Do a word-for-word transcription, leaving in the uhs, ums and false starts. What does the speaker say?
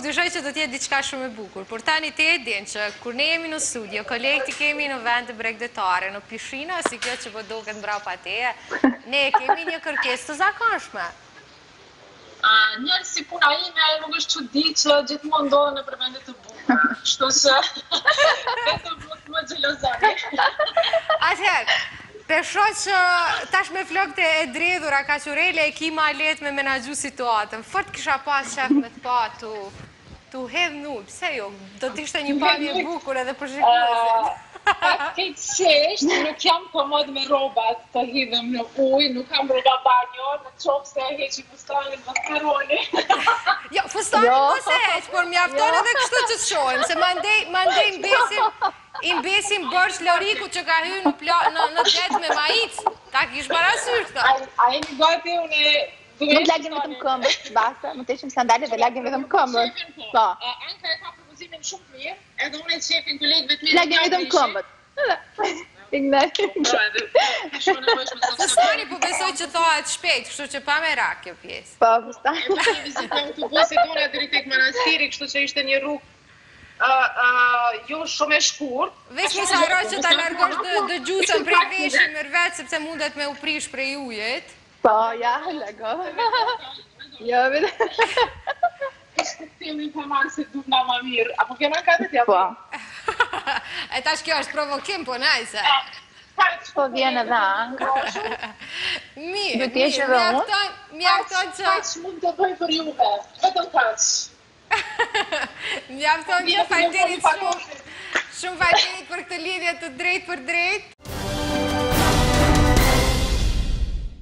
dyshoj që do t'jetë diçka shumë e bukur, por tani ti e din që kur ne jemi në studio, kolegë ti kemi në vend të bregdetare, në pishina, si kjo që po duket mbrapa teje, ne kemi një kërkesë të zakonshme. Njërë si puna ime, nuk është çudi që gjithmonë ndodhen në përvendet të bukura, kështu që vetëm më xhelozoni. Atëherë, pesho që tash me flokët e dredhura Kaqurele e ki ma let me menaxhu situatën. Fort kisha pas shef me të pa tu tu hedh null, pse jo? Do t'ishte një pamje e bukur edhe për shikuesit. Fatkeqësisht, nuk jam komod me rrobat të hidhem në ujë, nuk kam rroba banjo, në qoftë se e heqi fustanin mos harroni. Jo, fustanin mos e heq, por mjafton edhe kështu që të shohim, se mandej mandej mbesim i mbesim Borç Loriku që ka hyrë në pla, në në det me majic. Ta kish parasysh këtë. A jeni gati unë Nuk lagim vetëm këmbët, basta, më të heqim sandalet dhe lagim vetëm këmbët. Po. Anka e ka propozimin shumë të mirë, edhe unë e shefin kolegëve të mirë. Lagim vetëm këmbët. Ignat. Fustani po besoj që thohet shpejt, kështu që pa me rak kjo pjesë. Po, fustani. E pa një vizitë në autobusit unë deri tek manastiri, kështu që ishte një rrugë jo shumë e shkurt. Veç mos harro që ta largosh dëgjuesën prej veshin mërvet sepse mundet me u prish prej ujit. Po, ja, lago. Jo, vetë. Ishte temi për marë se du nga ma mirë, apo kena ka të tja? Po. E tash kjo është provokim, po najse. Po vjen edhe anka. Mirë, Do t'jesh mirë, edhe unë? mjafton që... Kaq mund të bëj për juve, vetëm kaq. Mjafton që falderit shumë, shumë falderit për këtë lidhje të drejt për drejt.